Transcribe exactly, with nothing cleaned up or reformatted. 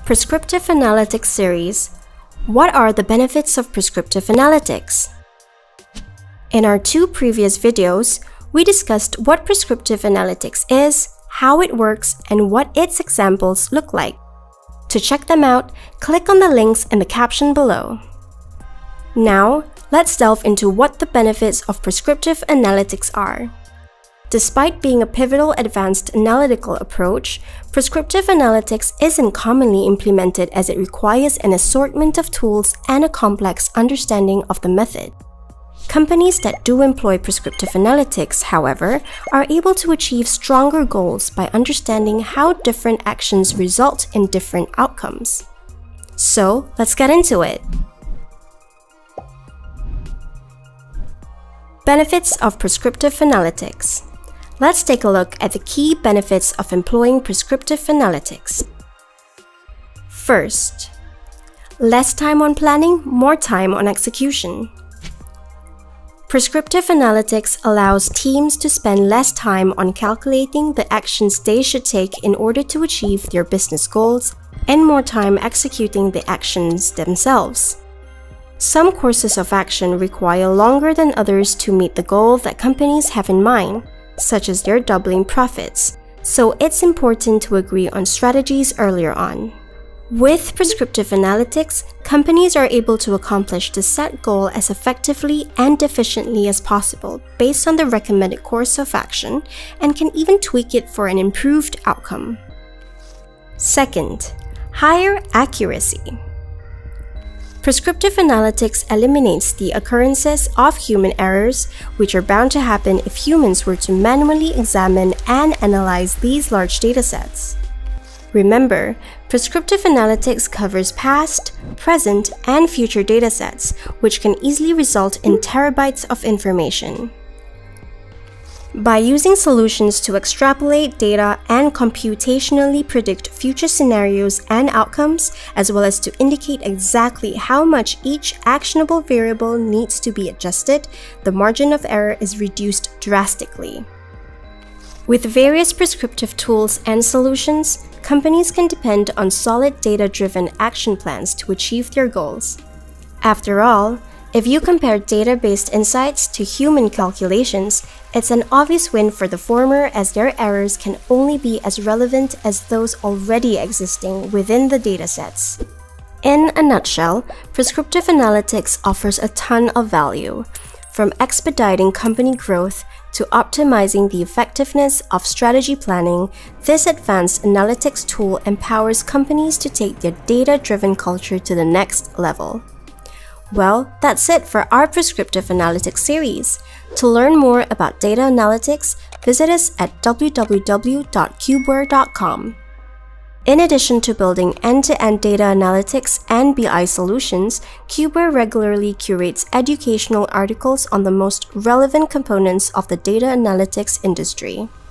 Prescriptive Analytics series. What are the benefits of prescriptive analytics? In our two previous videos, we discussed what prescriptive analytics is, how it works, and what its examples look like. To check them out, click on the links in the caption below. Now, let's delve into what the benefits of prescriptive analytics are. Despite being a pivotal advanced analytical approach, prescriptive analytics isn't commonly implemented as it requires an assortment of tools and a complex understanding of the method. Companies that do employ prescriptive analytics, however, are able to achieve stronger goals by understanding how different actions result in different outcomes. So, let's get into it. Benefits of prescriptive analytics. Let's take a look at the key benefits of employing prescriptive analytics. First, less time on planning, more time on execution. Prescriptive analytics allows teams to spend less time on calculating the actions they should take in order to achieve their business goals and more time executing the actions themselves. Some courses of action require longer than others to meet the goal that companies have in mind, such as their doubling profits, so it's important to agree on strategies earlier on. With prescriptive analytics, companies are able to accomplish the set goal as effectively and efficiently as possible based on the recommended course of action and can even tweak it for an improved outcome. Second, higher accuracy. Prescriptive analytics eliminates the occurrences of human errors, which are bound to happen if humans were to manually examine and analyze these large datasets. Remember, prescriptive analytics covers past, present, and future datasets, which can easily result in terabytes of information. By using solutions to extrapolate data and computationally predict future scenarios and outcomes, as well as to indicate exactly how much each actionable variable needs to be adjusted, the margin of error is reduced drastically. With various prescriptive tools and solutions, companies can depend on solid data-driven action plans to achieve their goals. After all, if you compare data-based insights to human calculations, it's an obvious win for the former as their errors can only be as relevant as those already existing within the datasets. In a nutshell, prescriptive analytics offers a ton of value, from expediting company growth to optimizing the effectiveness of strategy planning. This advanced analytics tool empowers companies to take their data-driven culture to the next level. Well, that's it for our Prescriptive Analytics series. To learn more about data analytics, visit us at w w w dot cubeware dot com. In addition to building end-to-end data analytics and B I solutions, Cubeware regularly curates educational articles on the most relevant components of the data analytics industry.